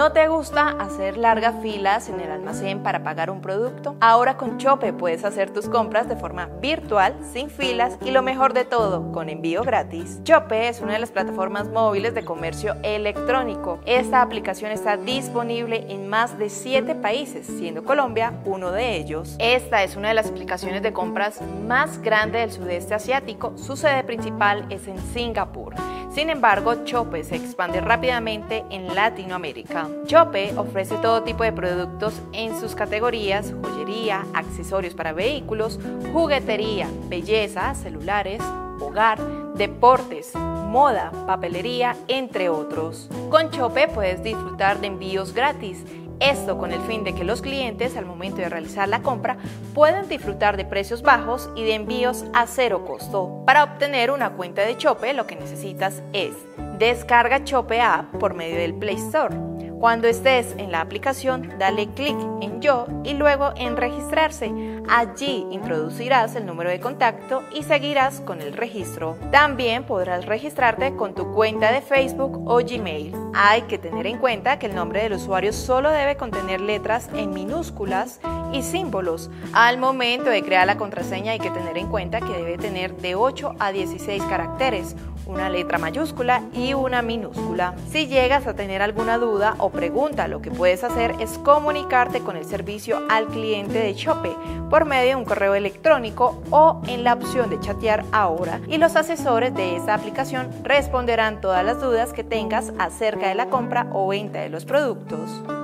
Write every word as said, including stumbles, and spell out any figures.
¿No te gusta hacer largas filas en el almacén para pagar un producto? Ahora con Chope puedes hacer tus compras de forma virtual, sin filas y lo mejor de todo, con envío gratis. Chope es una de las plataformas móviles de comercio electrónico. Esta aplicación está disponible en más de siete países, siendo Colombia uno de ellos. Esta es una de las aplicaciones de compras más grande del sudeste asiático. Su sede principal es en Singapur. Sin embargo, Chope se expande rápidamente en Latinoamérica. Chope ofrece todo tipo de productos en sus categorías: joyería, accesorios para vehículos, juguetería, belleza, celulares, hogar, deportes, moda, papelería, entre otros. Con Chope puedes disfrutar de envíos gratis. Esto con el fin de que los clientes, al momento de realizar la compra, puedan disfrutar de precios bajos y de envíos a cero costo. Para obtener una cuenta de Chope, lo que necesitas es: descarga Chope App por medio del Play Store. Cuando estés en la aplicación, dale clic en Yo y luego en Registrarse. Allí introducirás el número de contacto y seguirás con el registro. También podrás registrarte con tu cuenta de Facebook o Gmail. Hay que tener en cuenta que el nombre del usuario solo debe contener letras en minúsculas y símbolos. Al momento de crear la contraseña hay que tener en cuenta que debe tener de ocho a dieciséis caracteres, una letra mayúscula y una minúscula. Si llegas a tener alguna duda o pregunta, lo que puedes hacer es comunicarte con el servicio al cliente de Chope por medio de un correo electrónico o en la opción de chatear ahora, y los asesores de esta aplicación responderán todas las dudas que tengas acerca de la compra o venta de los productos.